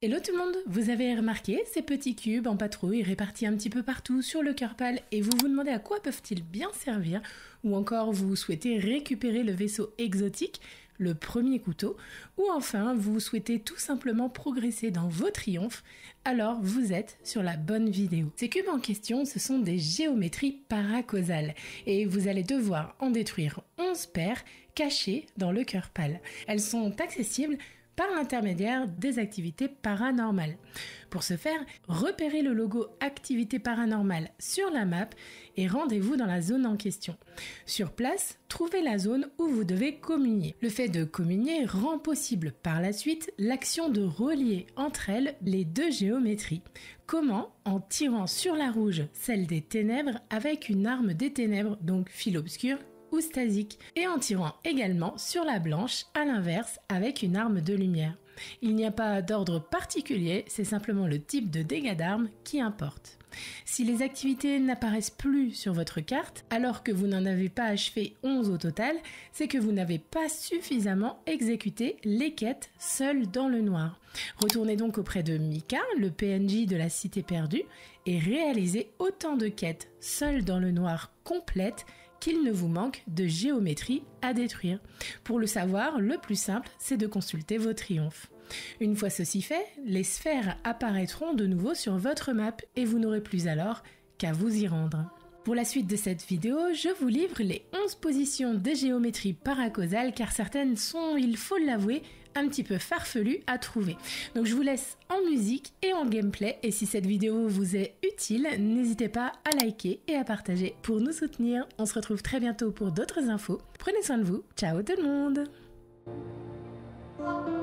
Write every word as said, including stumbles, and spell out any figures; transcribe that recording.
Hello tout le monde, vous avez remarqué ces petits cubes en patrouille répartis un petit peu partout sur le cœur pâle et vous vous demandez à quoi peuvent-ils bien servir, ou encore vous souhaitez récupérer le vaisseau exotique, le premier couteau, ou enfin vous souhaitez tout simplement progresser dans vos triomphes, alors vous êtes sur la bonne vidéo. Ces cubes en question, ce sont des géométries paracausales et vous allez devoir en détruire onze paires cachées dans le cœur pâle. Elles sont accessibles par l'intermédiaire des activités paranormales. Pour ce faire, repérez le logo Activité paranormale sur la map et rendez-vous dans la zone en question. Sur place, trouvez la zone où vous devez communier. Le fait de communier rend possible par la suite l'action de relier entre elles les deux géométries. Comment ? En tirant sur la rouge, celle des ténèbres, avec une arme des ténèbres, donc fil obscur, ou stasique, et en tirant également sur la blanche, à l'inverse, avec une arme de lumière. Il n'y a pas d'ordre particulier, c'est simplement le type de dégâts d'armes qui importe. Si les activités n'apparaissent plus sur votre carte, alors que vous n'en avez pas achevé onze au total, c'est que vous n'avez pas suffisamment exécuté les quêtes seules dans le noir. Retournez donc auprès de Mika, le P N J de la Cité perdue, et réalisez autant de quêtes seules dans le noir complètes qu'il ne vous manque de géométrie à détruire. Pour le savoir, le plus simple, c'est de consulter vos triomphes. Une fois ceci fait, les sphères apparaîtront de nouveau sur votre map et vous n'aurez plus alors qu'à vous y rendre. Pour la suite de cette vidéo, je vous livre les onze positions des géométries paracausales car certaines sont, il faut l'avouer, un petit peu farfelues à trouver. Donc je vous laisse en musique et en gameplay et si cette vidéo vous est utile, n'hésitez pas à liker et à partager pour nous soutenir. On se retrouve très bientôt pour d'autres infos. Prenez soin de vous. Ciao tout le monde!